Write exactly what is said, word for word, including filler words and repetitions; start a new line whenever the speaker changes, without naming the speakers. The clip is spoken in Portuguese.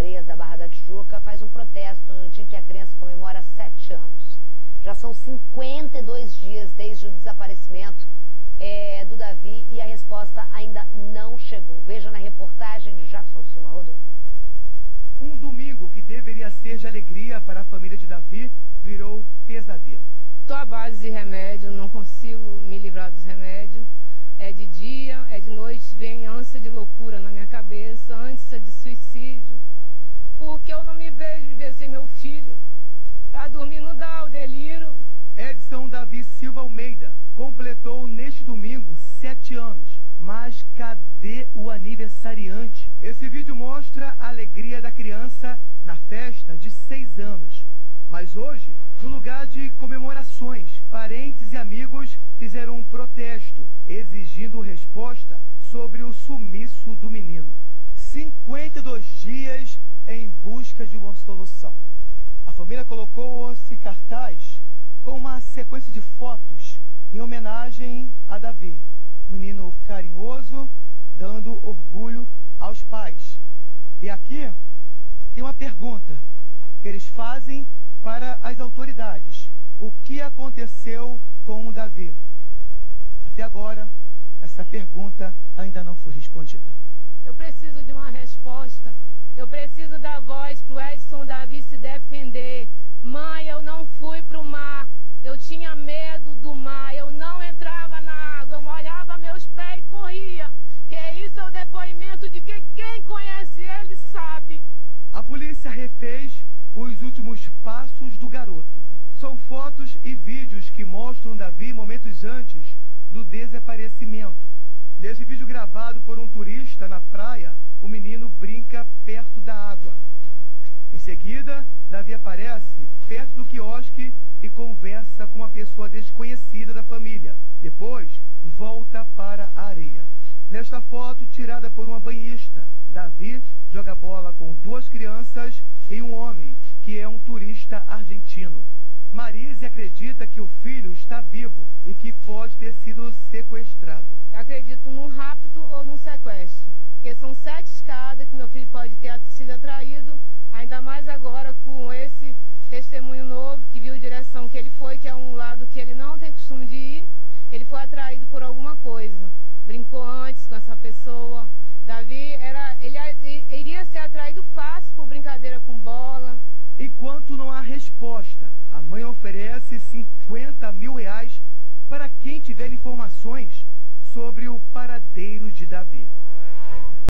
Areias da Barra da Tijuca faz um protesto no dia que a criança comemora sete anos. Já são cinquenta e dois dias desde o desaparecimento é, do Davi e a resposta ainda não chegou. Veja na reportagem de Jackson Silva. Rodou.
Um domingo que deveria ser de alegria para a família de Davi virou pesadelo.
Estou à base de remédio, não consigo me livrar dos remédios. É de dia, é de noite, vem ânsia de loucura na minha cabeça, ânsia de suicídio. Porque eu não me vejo viver sem meu filho. Pra dormir não dá, o delírio.
Edson Davi Silva Almeida completou neste domingo sete anos. Mas cadê o aniversariante? Esse vídeo mostra a alegria da criança na festa de seis anos. Mas hoje, no lugar de comemorações, parentes e amigos fizeram um protesto, exigindo resposta sobre o sumiço do menino. cinquenta e dois dias em busca de uma solução. A família colocou-se cartaz com uma sequência de fotos em homenagem a Davi, menino carinhoso, dando orgulho aos pais. E aqui tem uma pergunta que eles fazem para as autoridades. O que aconteceu com o Davi? Até agora, essa pergunta ainda não foi respondida.
Eu preciso de uma resposta. Eu preciso dar voz pro Edson Davi se defender. Mãe, eu não fui pro mar. Eu tinha medo do mar. Eu não entrava na água. Eu molhava meus pés e corria. Que isso é o depoimento de que quem conhece ele sabe.
A polícia refez os últimos passos do garoto. São fotos e vídeos que mostram Davi momentos antes do desaparecimento. Nesse vídeo gravado por um turista na praia, o menino brinca perto da água. Em seguida, Davi aparece perto do quiosque e conversa com uma pessoa desconhecida da família. Depois, volta para a areia. Nesta foto, tirada por uma banhista, Davi joga bola com duas crianças e um homem, que é um turista argentino. Marise acredita que o filho está vivo e que pode ter sido sequestrado.
Eu acredito num rapto ou num sequestro, porque são sete escadas que meu filho pode ter sido atraído, ainda mais agora com esse testemunho novo, que viu a direção que ele foi, que é um lado que ele não tem costume de ir. Ele foi atraído por alguma coisa, brincou antes com essa pessoa. Davi era, ele iria ser atraído fácil por brincadeira com bola.
Enquanto não há resposta, a mãe oferece cinquenta mil reais para quem tiver informações sobre o paradeiro de Davi.